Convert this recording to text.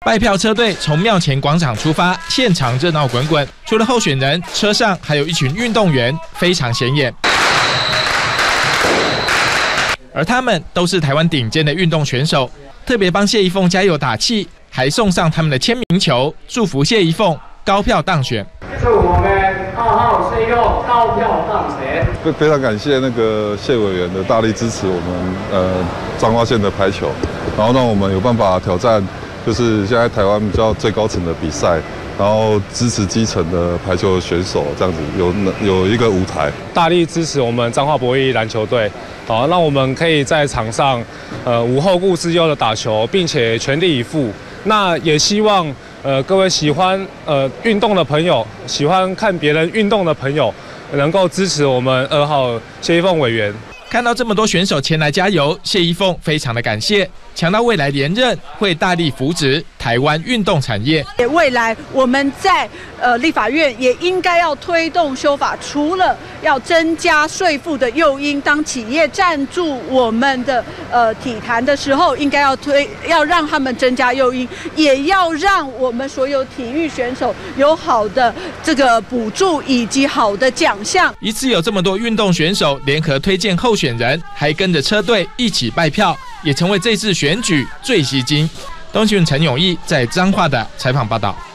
拜票车队从庙前广场出发，现场热闹滚滚。除了候选人，车上还有一群运动员，非常显眼。而他们都是台湾顶尖的运动选手，特别帮谢宜凤加油打气，还送上他们的签名球，祝福谢宜凤高票当选。 祝我们2号谢宜凤高票当选。 非常感谢那个谢委员的大力支持我们彰化县的排球，然后让我们有办法挑战，就是现在台湾比较最高层的比赛。然后支持基层的排球选手，这样子有一个舞台， 大力支持我们彰化博弈篮球队，让我们可以在场上，无后顾之忧的打球，并且全力以赴。那也希望各位喜欢运动的朋友，喜欢看别人运动的朋友，能够支持我们2号谢宜凤委员。 看到这么多选手前来加油，谢宜凤非常的感谢，强调未来连任会大力扶植台湾运动产业。 未来我们在立法院也应该要推动修法，除了要增加税负的诱因，当企业赞助我们的体坛的时候，应该要让他们增加诱因，也要让我们所有体育选手有好的这个补助以及好的奖项。 一次有这么多运动选手联合推荐候选人，还跟着车队一起拜票，也成为这次选举最吸睛。东新闻陈永义在彰化的采访报道。